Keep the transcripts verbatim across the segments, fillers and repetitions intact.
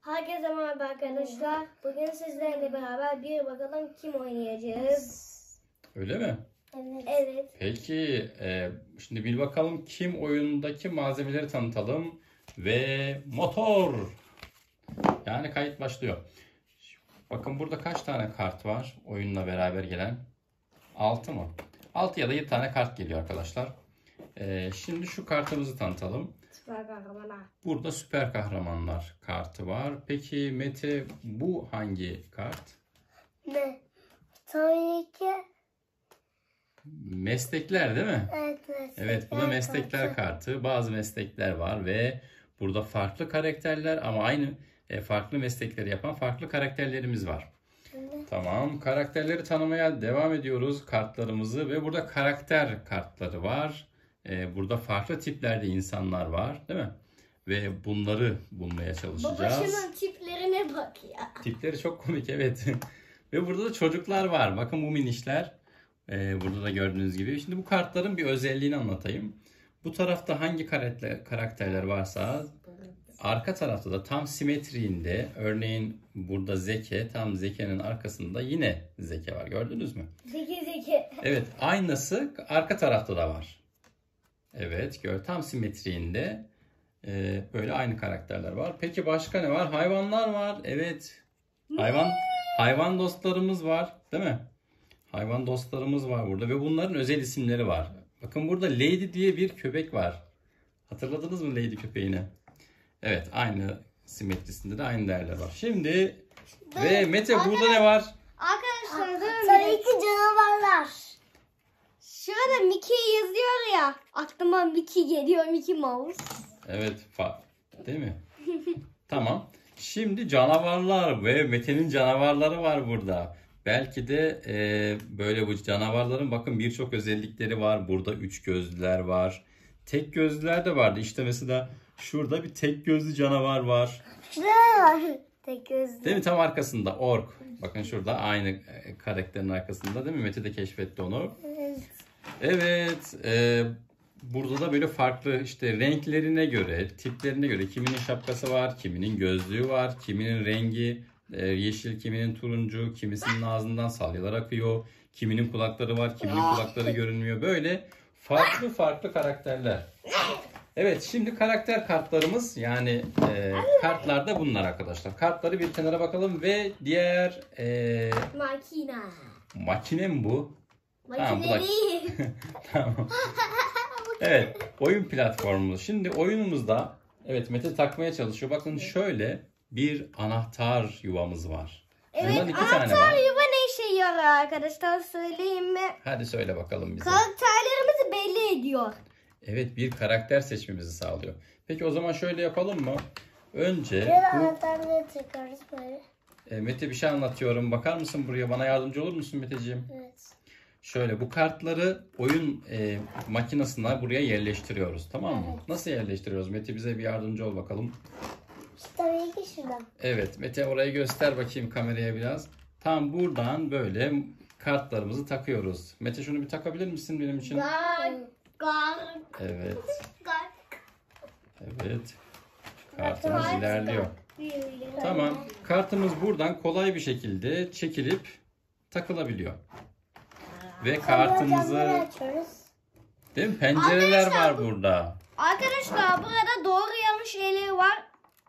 Herkese merhaba arkadaşlar. Bugün sizlerle beraber bir bakalım kim oynayacağız. Öyle mi? Evet. Evet. Peki e, şimdi bil bakalım kim oyundaki malzemeleri tanıtalım ve motor. Yani kayıt başlıyor. Bakın burada kaç tane kart var oyunla beraber gelen? altı mı? altı ya da yedi tane kart geliyor arkadaşlar. E, şimdi şu kartımızı tanıtalım. Süper kahramanlar. Burada süper kahramanlar kartı var. Peki Mete, bu hangi kart? Ne? Tabii ki. Meslekler değil mi? Evet. Evet, Evet, bu da meslekler kartı. Bazı meslekler var ve burada farklı karakterler ama aynı e, farklı meslekleri yapan farklı karakterlerimiz var. Evet. Tamam, karakterleri tanımaya devam ediyoruz kartlarımızı ve burada karakter kartları var. E, burada farklı tiplerde insanlar var, değil mi? Ve bunları bulmaya çalışacağız. Babasının tiplerine bak ya. Tipleri çok komik, evet. Ve burada da çocuklar var. Bakın bu minişler. Ee, burada da gördüğünüz gibi. Şimdi bu kartların bir özelliğini anlatayım. Bu tarafta hangi karakter, karakterler varsa arka tarafta da tam simetriğinde, örneğin burada Zeki, tam Zeki'nin arkasında yine Zeki var. Gördünüz mü? Zeki Zeki. Evet, aynısı arka tarafta da var. Evet, gör, tam simetriğinde e, böyle aynı karakterler var. Peki başka ne var? Hayvanlar var. Evet. Hayvan hayvan dostlarımız var, değil mi? Hayvan dostlarımız var burada ve bunların özel isimleri var. Bakın burada Lady diye bir köpek var. Hatırladınız mı Lady köpeğini? Evet, aynı simetrisinde de aynı değerler var. Şimdi ve Mete, burada ne var? Arkadaşlar tabii ki canavarlar. Şurada Mickey yazıyor ya. Aklıma Mickey geliyor, Mickey Mouse. Evet, fa değil mi? Tamam. Şimdi canavarlar ve Mete'nin canavarları var burada. Belki de e, böyle bu canavarların bakın birçok özellikleri var. Burada üç gözlüler var. Tek gözlüler de vardı. İşte mesela şurada bir tek gözlü canavar var. Şurada tek gözlü. Değil mi? Tam arkasında ork. Bakın şurada aynı e, karakterin arkasında, değil mi? Mete de keşfetti onu. Evet. Evet. E, burada da böyle farklı işte renklerine göre, tiplerine göre kiminin şapkası var, kiminin gözlüğü var, kiminin rengi e, yeşil, kiminin turuncu, kimisinin ağzından salyalar akıyor, kiminin kulakları var, kiminin kulakları görünmüyor. Böyle farklı farklı karakterler. Evet, şimdi karakter kartlarımız, yani e, kartlar da bunlar arkadaşlar. Kartları bir kenara bakalım ve diğer e, Makina. makine mi bu? Makine Tamam, bu da- değil. Tamam. Evet, oyun platformumuz. Şimdi oyunumuzda, evet, Mete takmaya çalışıyor. Bakın şöyle bir anahtar yuvamız var. Evet, Bundan iki tane anahtar var. yuva ne işe yarıyor arkadaşlar, söyleyeyim mi? Hadi söyle bakalım bize. Karakterlerimizi belli ediyor. Evet, bir karakter seçmemizi sağlıyor. Peki o zaman şöyle yapalım mı? Önce bu... anahtarları çıkarız böyle. E, Mete, bir şey anlatıyorum. Bakar mısın buraya? Bana yardımcı olur musun Meteciğim? Evet. Şöyle bu kartları oyun e, makinesine buraya yerleştiriyoruz. Tamam mı? Evet. Nasıl yerleştiriyoruz? Mete, bize bir yardımcı ol bakalım. Tabii ki şuradan. Evet, Mete orayı göster bakayım kameraya biraz. Tam buradan böyle kartlarımızı takıyoruz. Mete, şunu bir takabilir misin benim için? Gar, gar, Evet, gar. evet. Kartımız ilerliyor. Tamam, kartımız buradan kolay bir şekilde çekilip takılabiliyor. Ve kartımızı, değil mi? Pencereler Arkadaşlar, var burada. Arkadaşlar burada doğru yanlış şeyleri var.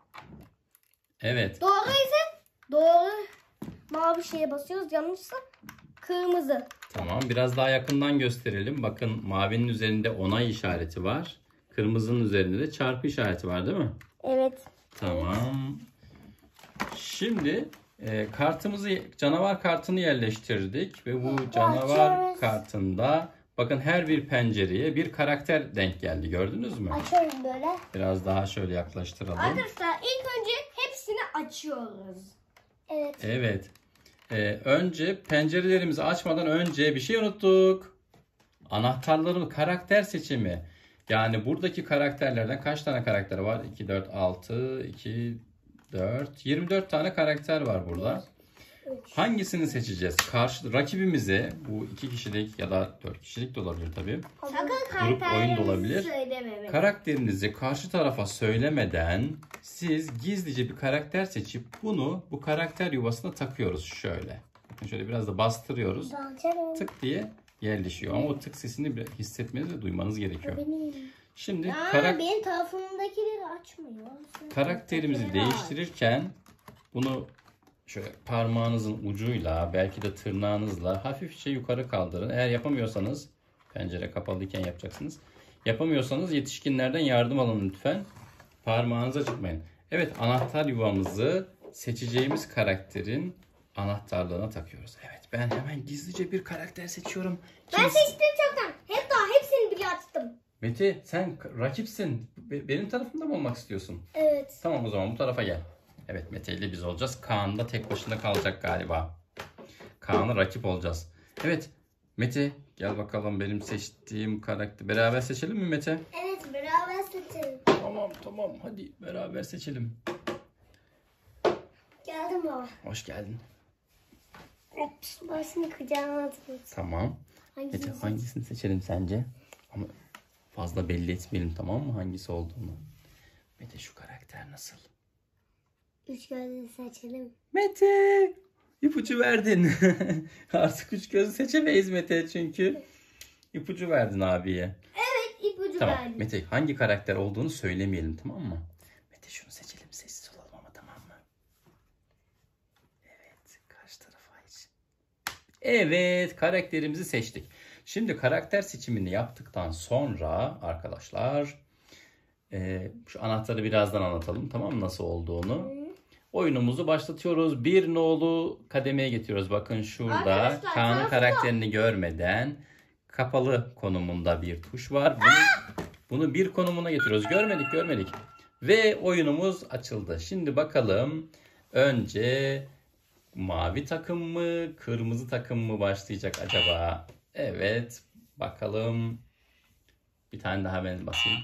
Evet. Doğru ise doğru mavi şeye basıyoruz. Yanlışsa kırmızı. Tamam, biraz daha yakından gösterelim. Bakın mavinin üzerinde onay işareti var. Kırmızının üzerinde de çarpı işareti var, değil mi? Evet. Tamam. Şimdi e, kartımızı, canavar kartını yerleştirdik ve bu canavar Açıyoruz. kartında bakın her bir pencereye bir karakter denk geldi. Gördünüz mü? Açıyoruz böyle. Biraz daha şöyle yaklaştıralım. Arkadaşlar ilk önce hepsini açıyoruz. Evet. Evet. Ee, önce pencerelerimizi açmadan önce bir şey unuttuk. Anahtarları, karakter seçimi. Yani buradaki karakterlerden kaç tane karakter var? iki, dört, altı, iki, dört, yirmi dört tane karakter var burada. Hangisini seçeceğiz? Karşı rakibimize, bu iki kişilik ya da dört kişilik de olabilir tabii. Sakın Grup oyun da olabilir. söyleme. Karakterinizi karşı tarafa söylemeden siz gizlice bir karakter seçip bunu bu karakter yuvasına takıyoruz şöyle. Bakın şöyle biraz da bastırıyoruz. Tık diye yerleşiyor. Ama o tık sesini bir hissetmeniz ve duymanız gerekiyor. Şimdi Aa, karak benim tarafımdakileri açmıyor. karakterimizi değiştirirken bunu şöyle parmağınızın ucuyla belki de tırnağınızla hafifçe yukarı kaldırın. Eğer yapamıyorsanız, pencere kapalıyken yapacaksınız. Yapamıyorsanız yetişkinlerden yardım alın lütfen. Parmağınıza çıkmayın. Evet, anahtar yuvamızı seçeceğimiz karakterin anahtarlığına takıyoruz. Evet, ben hemen gizlice bir karakter seçiyorum. Ben Kim- seçtim çoktan. Hep daha hepsini bile açtım. Mete, sen rakipsin. Be- Benim tarafımda mı olmak istiyorsun? Evet. Tamam, o zaman bu tarafa gel. Evet, Mete ile biz olacağız. Kaan da tek başına kalacak galiba. Kaan'a rakip olacağız. Evet, Mete gel bakalım benim seçtiğim karakter. Beraber seçelim mi Mete? Evet, beraber seçelim. Tamam tamam, hadi beraber seçelim. Geldim baba. Hoş geldin. Ops. Başını kucağıma atın. Tamam. Hangisini Mete seç- hangisini seçelim sence? Ama fazla belli etmeyelim, tamam mı, hangisi olduğunu. Mete, şu karakter nasıl? Üç gözlü seçelim. Mete! İpucu verdin. Artık üç gözü seçemeyiz Mete çünkü. İpucu verdin abiye. Evet, ipucu Tamam verdim. Mete, hangi karakter olduğunu söylemeyelim, tamam mı? Mete, şunu seçelim, sessiz olalım ama, tamam mı? Evet, karşı tarafa hiç. Evet, karakterimizi seçtik. Şimdi karakter seçimini yaptıktan sonra arkadaşlar e, şu anahtarı birazdan anlatalım, tamam mı, nasıl olduğunu. Oyunumuzu başlatıyoruz. Bir nolu kademeye getiriyoruz. Bakın şurada Arkadaşlar, Kaan'ın tarafta- karakterini görmeden kapalı konumunda bir tuş var. Bunu, bunu bir konumuna getiriyoruz. Görmedik görmedik. Ve oyunumuz açıldı. Şimdi bakalım önce mavi takım mı kırmızı takım mı başlayacak acaba? Evet, bakalım. Bir tane daha ben basayım.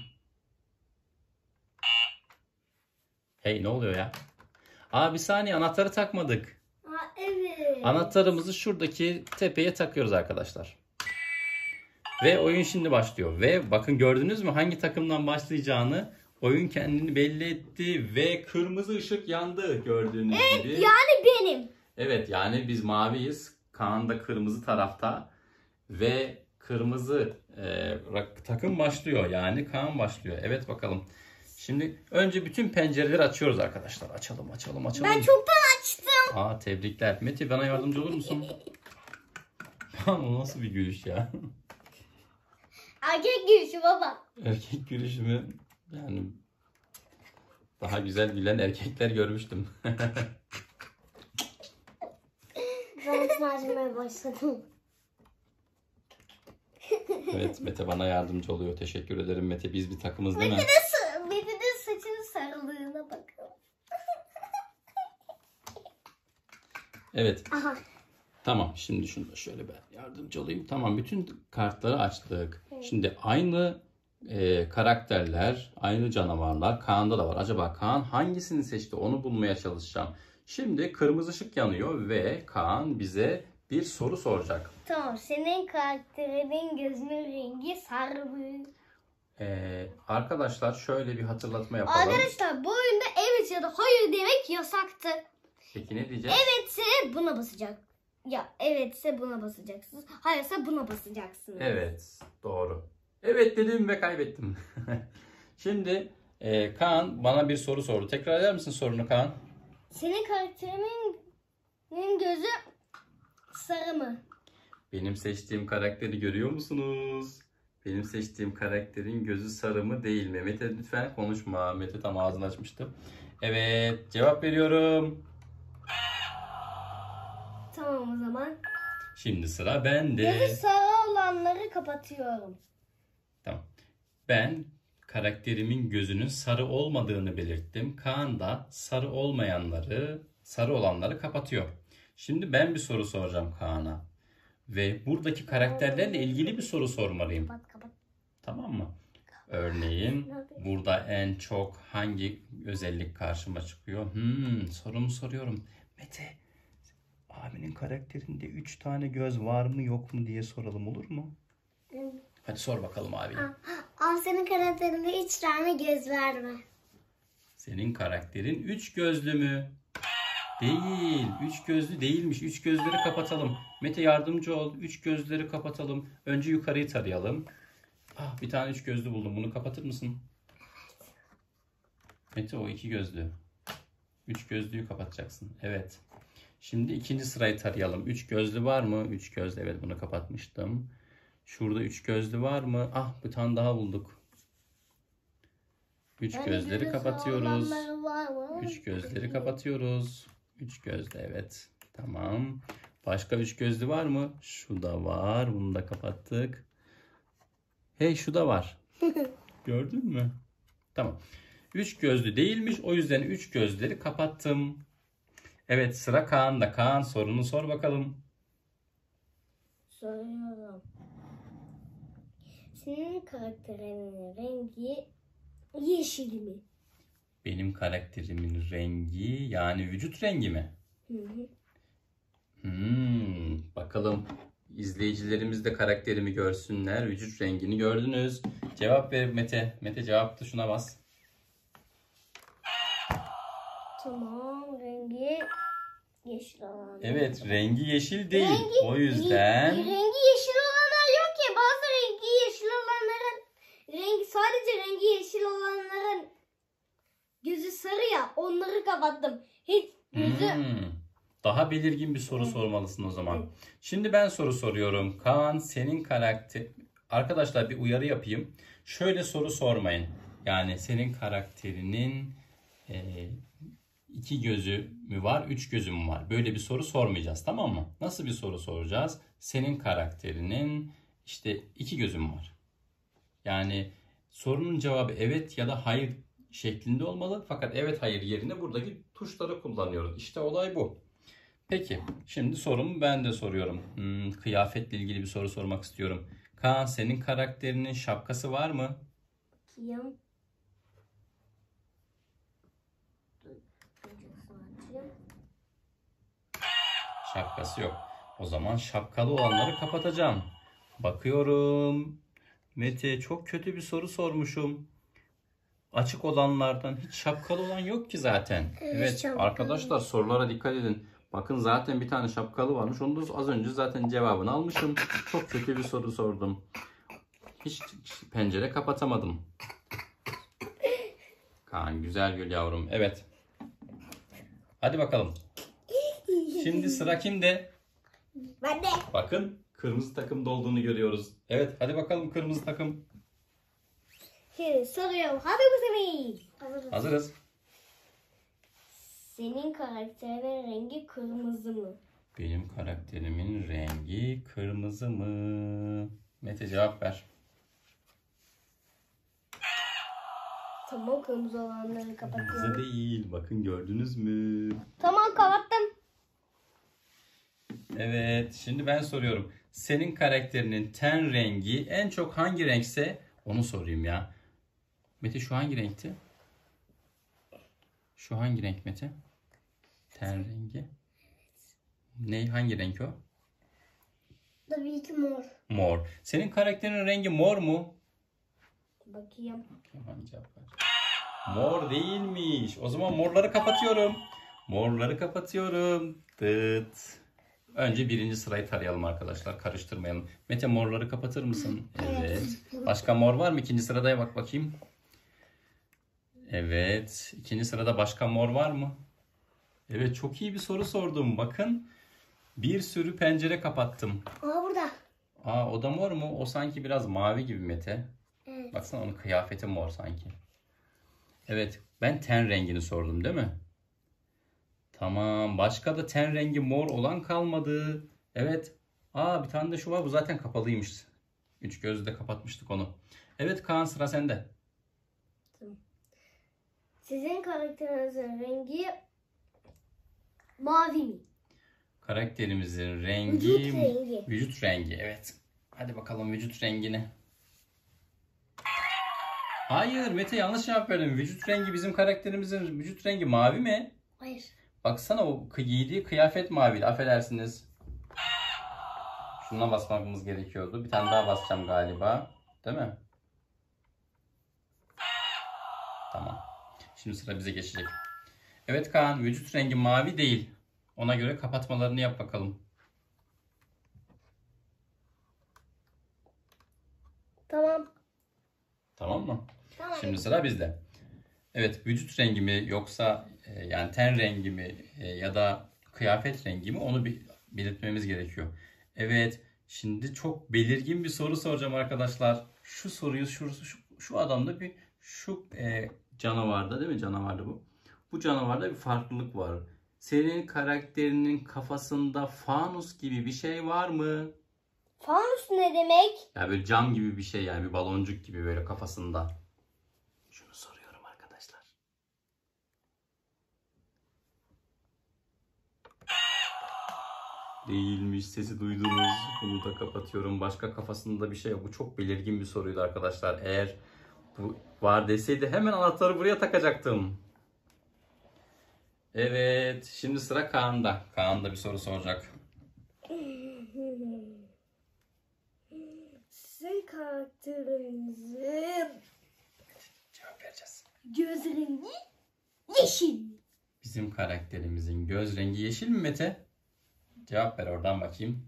Hey, ne oluyor ya? Aa, bir saniye, anahtarı takmadık. Aa, evet. Anahtarımızı şuradaki tepeye takıyoruz arkadaşlar. Ve oyun şimdi başlıyor. Ve bakın, gördünüz mü hangi takımdan başlayacağını? Oyun kendini belli etti ve kırmızı ışık yandı gördüğünüz gibi. Yani benim. Evet, yani biz maviyiz. Kaan da kırmızı tarafta. Ve kırmızı e, rak- takım başlıyor. Yani Kaan başlıyor. Evet, bakalım. Şimdi önce bütün pencereleri açıyoruz arkadaşlar. Açalım açalım açalım. Ben çoktan açtım. Aa, tebrikler. Mete, bana yardımcı olur musun? O nasıl bir gülüş ya? Erkek gülüşü baba. Erkek gülüşü mü? Yani daha güzel gülen erkekler görmüştüm. Ben ısmarlamaya başladım. Evet, Mete bana yardımcı oluyor. Teşekkür ederim Mete. Biz bir takımız değil mi? Mete de, Mete de saçının sarılığına bakın. Evet. Aha. Tamam. Şimdi şunu da şöyle ben yardımcı olayım. Tamam. Bütün kartları açtık. Şimdi aynı e, karakterler, aynı canavarlar Kaan'da da var. Acaba Kaan hangisini seçti? Onu bulmaya çalışacağım. Şimdi kırmızı ışık yanıyor ve Kaan bize bir soru soracak. Tamam, senin karakterinin gözünün rengi sarı. Ee, arkadaşlar şöyle bir hatırlatma yapalım. Arkadaşlar, bu oyunda evet ya da hayır demek yasaktı. Peki ne diyeceğiz? Evetse buna basacak. Ya evetse buna basacaksınız. Hayırsa buna basacaksınız. Evet, doğru. Evet dedim ve kaybettim. Şimdi e, Kaan bana bir soru sordu. Tekrar eder misin sorunu Kaan? Senin karakterinin gözü sarı mı? Benim seçtiğim karakteri görüyor musunuz? Benim seçtiğim karakterin gözü sarı mı değil mi? Mete lütfen konuşma. Mete tam ağzını açmıştı. Evet, cevap veriyorum. Tamam, o zaman. Şimdi sıra bende. Gözü sarı olanları kapatıyorum. Tamam. Ben karakterimin gözünün sarı olmadığını belirttim. Kaan da sarı olmayanları, sarı olanları kapatıyor. Şimdi ben bir soru soracağım Kaan'a. Ve buradaki karakterlerle ilgili bir soru sormalıyım. Kapat kapat. Tamam mı? Örneğin burada en çok hangi özellik karşıma çıkıyor? Hmm, sorumu soruyorum. Mete, Abinin karakterinde üç tane göz var mı yok mu diye soralım, olur mu? Evet. Hadi sor bakalım abi. Al senin karakterinde üç tane göz var mı? Senin karakterin üç gözlü mü? Değil. Üç gözlü değilmiş. Üç gözleri kapatalım. Mete yardımcı ol. Üç gözleri kapatalım. Önce yukarıyı tarayalım. Ah, bir tane üç gözlü buldum. Bunu kapatır mısın? Mete o iki gözlü. Üç gözlüyü kapatacaksın. Evet. Şimdi ikinci sırayı tarayalım. Üç gözlü var mı? Üç gözlü. Evet, bunu kapatmıştım. Şurada üç gözlü var mı? Ah, bir tane daha bulduk. Üç gözleri kapatıyoruz. Üç gözleri kapatıyoruz. Üç gözlü, evet. Tamam. Başka üç gözlü var mı? Şu da var. Bunu da kapattık. Hey, şu da var. Gördün mü? Tamam. Üç gözlü değilmiş. O yüzden üç gözleri kapattım. Evet, sıra Kaan'da. Kaan, sorunu sor bakalım. Soruyorum. Senin karakterinin rengi yeşil mi? Benim karakterimin rengi, yani vücut rengi mi? Hı hı. Hmm, bakalım izleyicilerimiz de karakterimi görsünler. Vücut rengini gördünüz. Cevap ver Mete. Mete cevap tuşuna bas. Tamam, rengi yeşil olan. Evet, rengi yeşil değil. Rengi- O yüzden Rengi yeşil olanlar yok ki. Bazı rengi yeşil olanların rengi sadece rengi yeşil olanların gözü sarı ya. Onları kapattım. Hiç gözü Hmm, daha belirgin bir soru sormalısın o zaman. Şimdi ben soru soruyorum. Kaan, senin karakter... Arkadaşlar bir uyarı yapayım. Şöyle soru sormayın. Yani senin karakterinin e, iki gözü mü var, üç gözü mü var? Böyle bir soru sormayacağız, tamam mı? Nasıl bir soru soracağız? Senin karakterinin işte iki gözü mü var? Yani sorunun cevabı evet ya da hayır şeklinde olmalı. Fakat evet hayır yerine buradaki tuşları kullanıyoruz. İşte olay bu. Peki, şimdi sorumu ben de soruyorum. Hmm, kıyafetle ilgili bir soru sormak istiyorum. Kaan, senin karakterinin şapkası var mı? Bakayım. Şapkası yok. O zaman şapkalı olanları kapatacağım. Bakıyorum. Mete, çok kötü bir soru sormuşum. Açık olanlardan hiç şapkalı olan yok ki zaten. Evet şapkalı. arkadaşlar, sorulara dikkat edin. Bakın zaten bir tane şapkalı varmış. Onu da az önce zaten cevabını almışım. Çok kötü bir soru sordum. Hiç pencere kapatamadım. Kaan, güzel gül yavrum. Evet. Hadi bakalım. Şimdi sıra kimde? Ben de. Bakın kırmızı takımda olduğunu görüyoruz. Evet, hadi bakalım kırmızı takım. Şimdi soruyorum. Hazır mısınız? Hazırız. Hazırız. Senin karakterinin rengi kırmızı mı? Benim karakterimin rengi kırmızı mı? Mete cevap ver. Tamam, kırmızı olanları kapatıyorum. Kırmızı değil. Bakın, gördünüz mü? Tamam, kapattım. Evet, şimdi ben soruyorum. Senin karakterinin ten rengi en çok hangi renkse onu sorayım ya. Mete, şu hangi renkti? Şu hangi renk Mete? Ten rengi. Ne, hangi renk o? Tabii ki mor. Mor. Senin karakterinin rengi mor mu? Bakayım. Hangi cevap ver? Mor değilmiş. O zaman morları kapatıyorum. Morları kapatıyorum. Dıt. Önce birinci sırayı tarayalım arkadaşlar. Karıştırmayalım. Mete, morları kapatır mısın? Evet. Başka mor var mı? İkinci sırada bak bakayım. Evet. İkinci sırada başka mor var mı? Evet, çok iyi bir soru sordum. Bakın. Bir sürü pencere kapattım. Aa, burada. Aa, o da mor mu? O sanki biraz mavi gibi Mete. Evet. Baksana, onun kıyafeti mor sanki. Evet, ben ten rengini sordum değil mi? Tamam, başka da ten rengi mor olan kalmadı. Evet. Aa, bir tane de şu var, bu zaten kapalıymış. Üç gözü de kapatmıştık onu. Evet Kaan, sıra sende. Sizin karakterinizin rengi mavi mi? Karakterimizin rengi Vücut rengi. Vücut rengi, evet. Hadi bakalım vücut rengini. Hayır Mete, yanlış cevap verdin. Vücut rengi, bizim karakterimizin vücut rengi mavi mi? Hayır. Baksana o kı- giydiği kıyafet maviydi. Affedersiniz. Şuna basmamız gerekiyordu. Bir tane daha basacağım galiba. Değil mi? Tamam. Şimdi sıra bize geçecek. Evet Kaan, vücut rengi mavi değil. Ona göre kapatmalarını yap bakalım. Tamam. Tamam mı? Tamam. Şimdi sıra bizde. Evet, vücut rengi mi yoksa e, yani ten rengi mi e, ya da kıyafet rengi mi onu bir belirtmemiz gerekiyor. Evet, şimdi çok belirgin bir soru soracağım arkadaşlar. Şu soruyu şu şu, şu adamda bir şu e, canavarda değil mi? Canavarda bu. Bu canavarda bir farklılık var. Senin karakterinin kafasında fanus gibi bir şey var mı? Fanus ne demek? Ya böyle cam gibi bir şey yani bir baloncuk gibi böyle kafasında. Şunu soruyorum arkadaşlar. Değilmiş, sesi duydunuz. Bunu da kapatıyorum. Başka kafasında bir şey yok. Bu çok belirgin bir soruydu arkadaşlar. Eğer bu var deseydi hemen anahtarı buraya takacaktım. Evet, şimdi sıra Kaan'da. Kaan da bir soru soracak. Sizin karakterinizin Cevap vereceğiz. göz rengi yeşil. Bizim karakterimizin göz rengi yeşil mi Mete? Cevap ver oradan bakayım.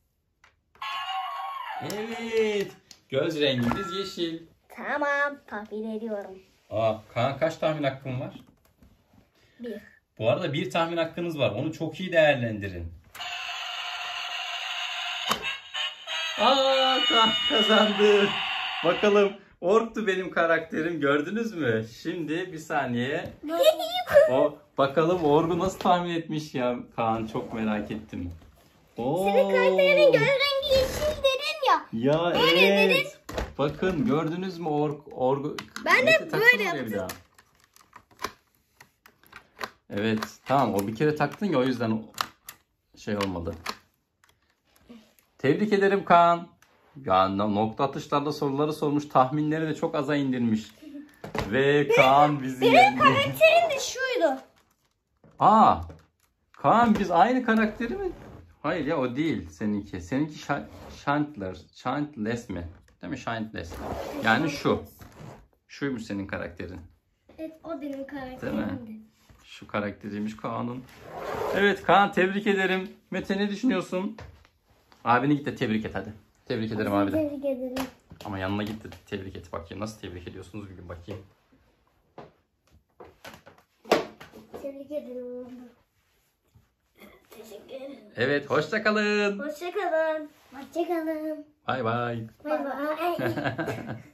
Evet. Göz rengimiz yeşil. Tamam, tahmin ediyorum. Aa, Kaan kaç tahmin hakkın var? Bir. Bu arada bir tahmin hakkınız var. Onu çok iyi değerlendirin. Aa, Kaan kazandı. Bakalım. Ork'tu benim karakterim. Gördünüz mü? Şimdi bir saniye. O bakalım Org'u nasıl tahmin etmiş ya Kaan, çok merak ettim. Oo. Senin karakterinin göz rengi yeşil dedin ya. Ya Öyle evet. Bakın gördünüz mü Org Org'u? Ben de Neyse, böyle taksana oraya yaptım. bir daha. Evet tamam, o bir kere taktın ya o yüzden o şey olmadı. Tebrik ederim Kaan. Ya nokta atışlarda soruları sormuş, tahminleri de çok aza indirmiş. Ve Kaan bizi Benim yendi. karakterim de şuydu. Aa, Kaan biz aynı karakteri mi? Hayır ya, o değil seninki. Seninki Sh- Chandler, Chandless mi? Değil mi? Chandless. Yani şu. Şuymuş senin karakterin. Evet, o benim Değil mi? karakterimdi. Şu karakteriymiş Kaan'ın. Evet Kaan, tebrik ederim. Mete ne düşünüyorsun? Abini git de tebrik et hadi. Tebrik ederim abi de. Tebrik ederim. Ama yanına git de tebrik et bakayım. Nasıl tebrik ediyorsunuz bir gün bakayım. Tebrik ederim. Teşekkür ederim. Evet, hoşça kalın. Hoşçakalın. Hoşçakalın. Bay bay. Bay bay.